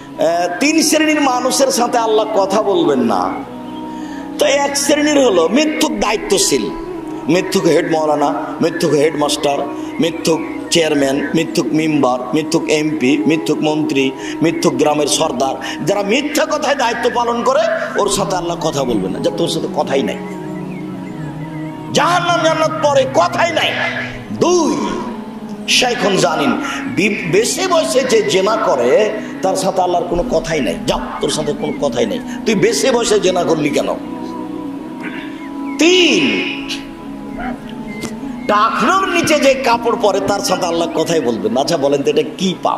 তিন শ্রেণীর মানুষের সাথে আল্লাহ কথা বলবেন না। তো এক শ্রেণীর হলো মিথ্যুক দায়িত্বশীল, মিথ্যুক হেড মৌলানা, মিথ্যুক হেডমাস্টার, মিথ্যুক চেয়ারম্যান, মিথ্যুক মেম্বার, মিথ্যুক এমপি, মিথ্যুক মন্ত্রী, মিথ্যুক গ্রামের সর্দার, যারা মিথ্যা কথায় দায়িত্ব পালন করে ওর সাথে আল্লাহ কথা বলবেন না, যা তোর সাথে কথাই নাই, জাহান্নাম জান্নাত পরে কথাই নাই। দুই, শাইখুন জানিন, বেশি বয়সে যে জেনা করে তার সাথে আল্লাহর কোনো কথাই নাই, যা তোর সাথে কোনো কথাই নাই, তুই বেশি বয়সে জেনা করলি কেন। তিন, টাকনোর নিচে যে কাপড় পরে তার সাথে আল্লাহ কথাই বলবেন। আচ্ছা বলেন তো এটা কি পাপ?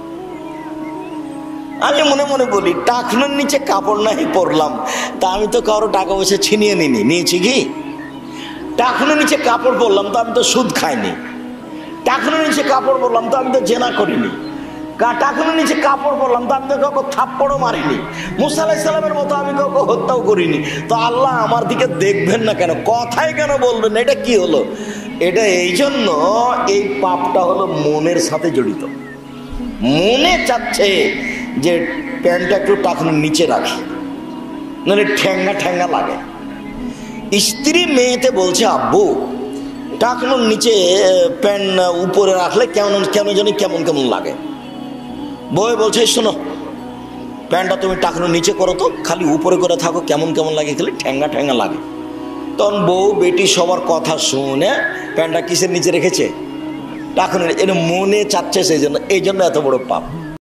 আমি মনে মনে বলি, টাকনোর নিচে কাপড় নাই পরলাম, তা আমি তো কারো টাকা পয়সা ছিনিয়ে নিয়েছি কি? টাকনোর নিচে কাপড় পরলাম তো আমি তো সুদ খাইনি। টাকনোর নিচে কাপড় পরলাম তো আমি তো জেনা করিনি। টাকনোর নিচে কাপড় পরলাম তো আমি তো কাউকে থাপ্পড়ও মারিনি। মুসা আলাইহিস সালামের মতো আমি কাউকে হত্যাও করিনি। তো আল্লাহ আমার দিকে দেখবেন না কেন, কথাই কেন বলবেন না? এটা কি হলো? এটা এই জন্য, এই পাপটা হলো মনের সাথে জড়িত। মনে চাচ্ছে যে প্যান্টটা একটু টাকনোর নিচে রাখি, নাহলে ঠ্যাঙ্গা ঠ্যাঙ্গা লাগে। স্ত্রী মেয়েতে বলছে, আব্বু টাকনোর নিচে প্যান্ট উপরে রাখলে কেন জানি কেমন কেমন লাগে। বউ বলছে, শোনো প্যান্টটা তুমি টাকনোর নিচে করো তো, খালি উপরে করে থাকো, কেমন কেমন লাগে, খালি ঠ্যাঙ্গা ঠ্যাঙ্গা লাগে। তখন বউ বেটি সবার কথা শুনে প্যান্টটা কিসের নিচে রেখেছে? টাকনোর। এর মনে চাচ্ছে, সেই জন্য, এই জন্য এত বড় পাপ।